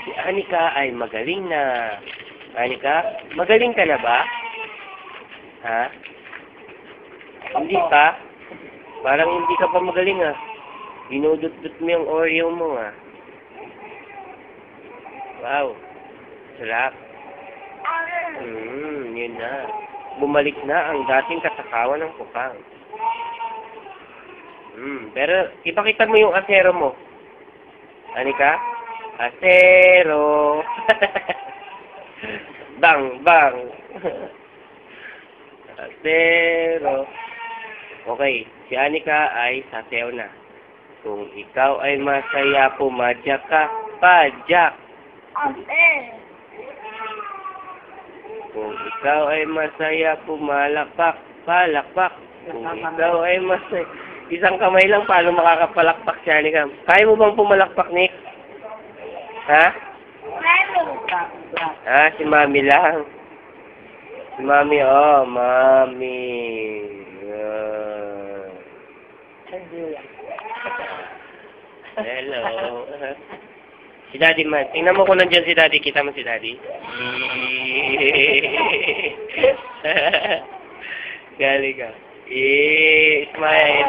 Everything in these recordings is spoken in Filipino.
Si Anika ay magaling na. Anika, magaling ka na ba? Ha? Hindi pa? Parang hindi ka pa magaling ah. Dinudot-dot mo yung Oreo mo ah. Wow. Sarap. Yun na. Bumalik na ang dating kasakawan ng pukang. Pero ipakita mo yung asero mo. Anika? Asero. Bang, bang. Asero. Okay, si Anika ay sasayaw na. Kung ikaw ay masaya, pumadyak ka, padyak. Kung ikaw ay masaya, pumalakpak, palakpak. Kung ikaw ay masaya, isang kamay lang, paano makakapalakpak si Anika? Kaya mo bang pumalakpak, Nick? Ha? Si Mami lang. Si Mami, Mami. Hello. Si Daddy man. Tingnan mo kung nandyan si Daddy. Kita mo si Daddy? Galing ka. Smile.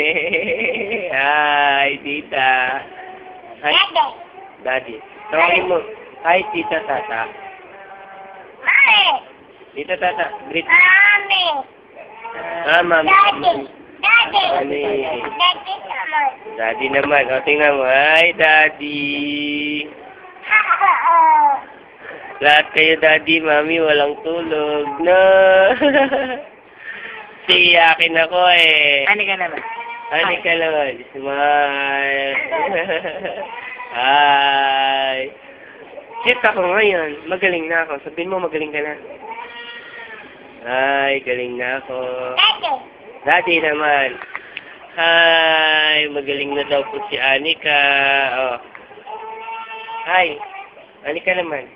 Hi, tita. Hi. Daddy. Tawagin mo. Hi, tita, tata. Mami! Tita, tata. Greet. Mami! Mami. Daddy! Daddy! Mami. Daddy naman! Daddy naman. O, tingnan mo. Hi, Daddy. Lahat kayo, Daddy, Mami, walang tulog. No. Siyakin ako eh. Anika naman. Anika naman. Smile. Hi. Cute ako ngayon. Magaling na ako. Sabihin mo, magaling ka na. Hi, galing na ako. Daddy! Daddy naman. Hi, magaling na daw po si Anika. Oh. Hi. Anika naman.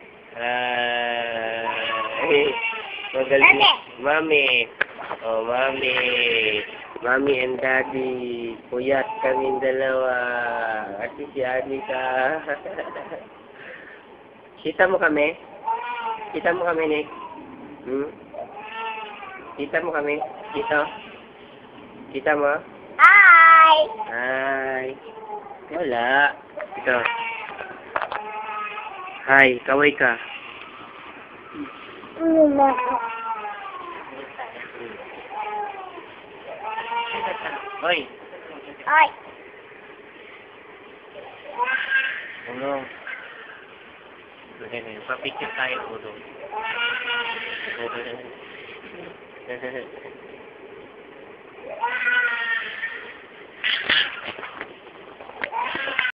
Hi. Magaling. Mami. Oh, Mami. Mami and Daddy. Puyat kaming dalawa. At si Anika. Kita mo kami? Kita mo kami, Nick? Kita mo kami? Kita? Kita mo? Hi! Hi. Wala. Ito. Hi, kaway ka. Hoy. Hi! Ano? Papicture tayo ulo.